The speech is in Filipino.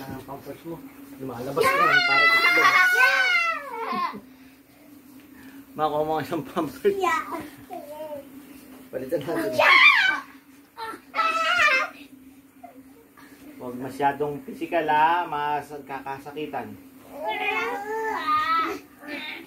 ng pampers mo. Lumalabas ka yan para kasi makuha mo isang pampers. Palitan natin. Huwag masyadong physical ha, mas kakasakitan.